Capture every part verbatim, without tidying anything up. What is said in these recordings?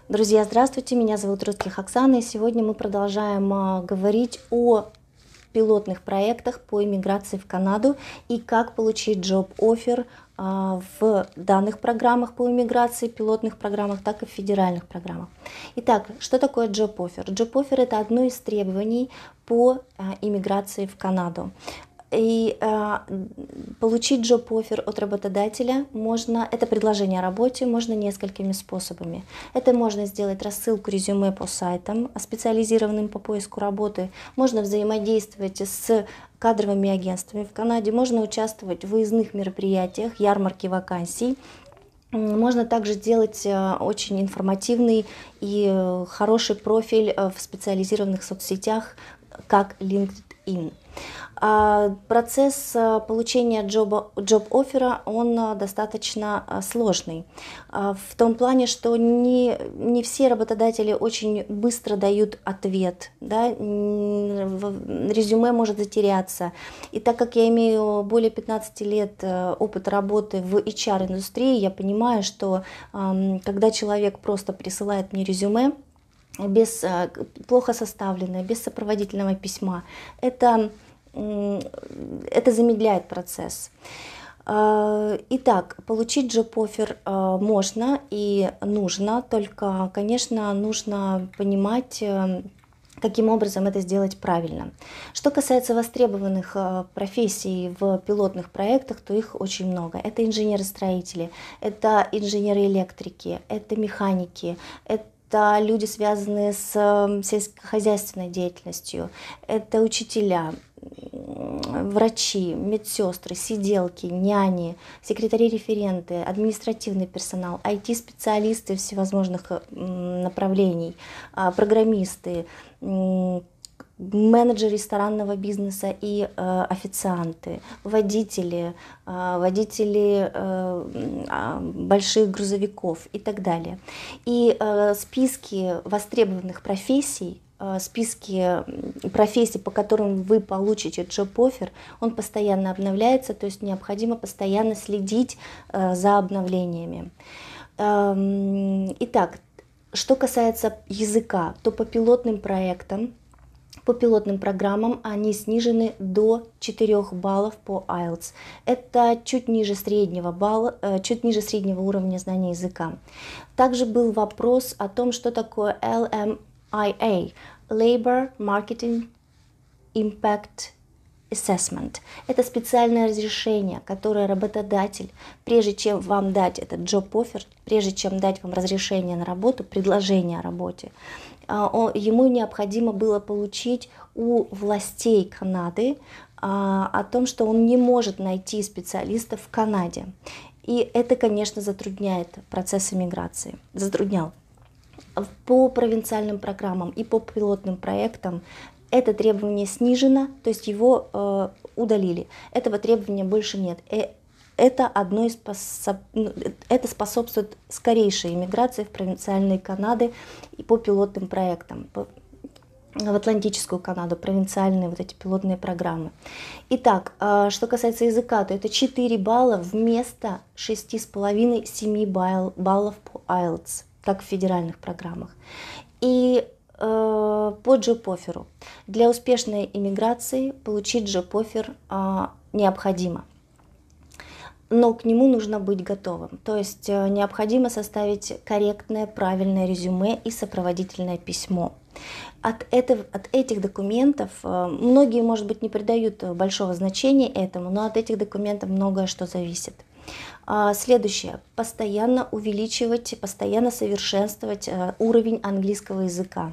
Друзья, здравствуйте, меня зовут Русских Оксана, и сегодня мы продолжаем а, говорить о пилотных проектах по иммиграции в Канаду и как получить job offer а, в данных программах по иммиграции, пилотных программах, так и в федеральных программах. Итак, что такое job offer? Job offer — это одно из требований по а, иммиграции в Канаду. И э, получить job offer от работодателя можно, это предложение о работе, можно несколькими способами. Это можно сделать рассылку резюме по сайтам, специализированным по поиску работы, можно взаимодействовать с кадровыми агентствами в Канаде, можно участвовать в выездных мероприятиях, ярмарке вакансий. Можно также сделать очень информативный и хороший профиль в специализированных соцсетях, как LinkedIn. Процесс получения job offer, он достаточно сложный, в том плане, что не, не все работодатели очень быстро дают ответ, да? Резюме может затеряться. И так как я имею более пятнадцати лет опыта работы в эйч ар-индустрии, я понимаю, что когда человек просто присылает мне резюме, без, плохо составленное, без сопроводительного письма, это Это замедляет процесс. Итак, получить job offer можно и нужно, только, конечно, нужно понимать, каким образом это сделать правильно. Что касается востребованных профессий в пилотных проектах, то их очень много. Это инженеры-строители, это инженеры-электрики, это механики, это Это люди, связанные с сельскохозяйственной деятельностью, это учителя, врачи, медсестры, сиделки, няни, секретари-референты, административный персонал, ай ти-специалисты всевозможных направлений, программисты, менеджеры ресторанного бизнеса и э, официанты, водители, э, водители э, больших грузовиков и так далее. И э, списки востребованных профессий, э, списки профессий, по которым вы получите job offer, он постоянно обновляется, то есть необходимо постоянно следить э, за обновлениями. Э, итак, что касается языка, то по пилотным проектам, По пилотным программам они снижены до четырёх баллов по айлтс. Это чуть ниже среднего балла, чуть ниже среднего уровня знания языка. Также был вопрос о том, что такое эл эм ай эй – Labor Marketing Impact Assessment. Это специальное разрешение, которое работодатель, прежде чем вам дать этот job offer, прежде чем дать вам разрешение на работу, предложение о работе, ему необходимо было получить у властей Канады о том, что он не может найти специалистов в Канаде. И это, конечно, затрудняет процесс иммиграции. Затруднял. По провинциальным программам и по пилотным проектам это требование снижено, то есть его э, удалили. Этого требования больше нет. И это, одно из способ... это способствует скорейшей иммиграции в провинциальные Канады и по пилотным проектам, по... в Атлантическую Канаду, провинциальные вот эти пилотные программы. Итак, э, что касается языка, то это четыре балла вместо шести с половиной — семи баллов по айлтс, как в федеральных программах. И по job offer. Для успешной иммиграции получить job offer а, необходимо, но к нему нужно быть готовым. То есть необходимо составить корректное, правильное резюме и сопроводительное письмо. От, этого, от этих документов, многие, может быть, не придают большого значения этому, но от этих документов многое что зависит. Следующее. Постоянно увеличивать, постоянно совершенствовать уровень английского языка.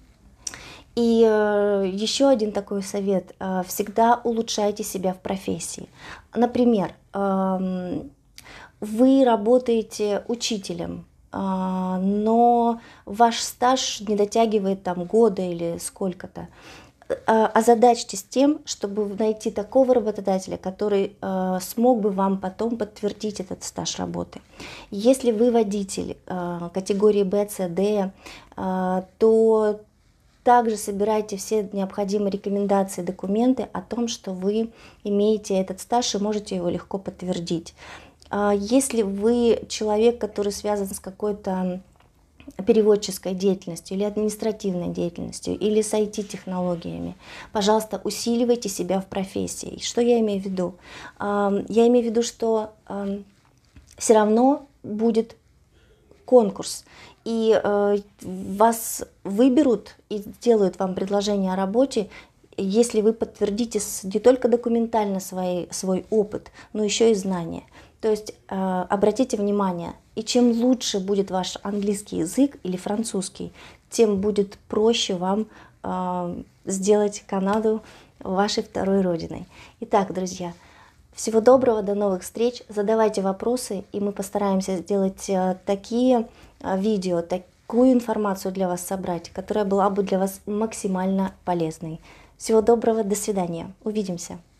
И э, еще один такой совет. Э, всегда улучшайте себя в профессии. Например, э, вы работаете учителем, э, но ваш стаж не дотягивает там года или сколько-то. Озадачьтесь тем, чтобы найти такого работодателя, который э, смог бы вам потом подтвердить этот стаж работы. Если вы водитель э, категории бэ, цэ, дэ, э, то также собирайте все необходимые рекомендации, документы о том, что вы имеете этот стаж и можете его легко подтвердить. Если вы человек, который связан с какой-то переводческой деятельностью или административной деятельностью или с ай ти-технологиями, пожалуйста, усиливайте себя в профессии. Что я имею в виду? Я имею в виду, что все равно будет конкурс, и вас выберут и сделают вам предложение о работе, если вы подтвердите не только документально свой, свой опыт, но еще и знания. То есть э, обратите внимание, и чем лучше будет ваш английский язык или французский, тем будет проще вам э, сделать Канаду вашей второй родиной. Итак, друзья, всего доброго, до новых встреч, задавайте вопросы, и мы постараемся сделать э, такие э, видео, такую информацию для вас собрать, которая была бы для вас максимально полезной. Всего доброго, до свидания, увидимся.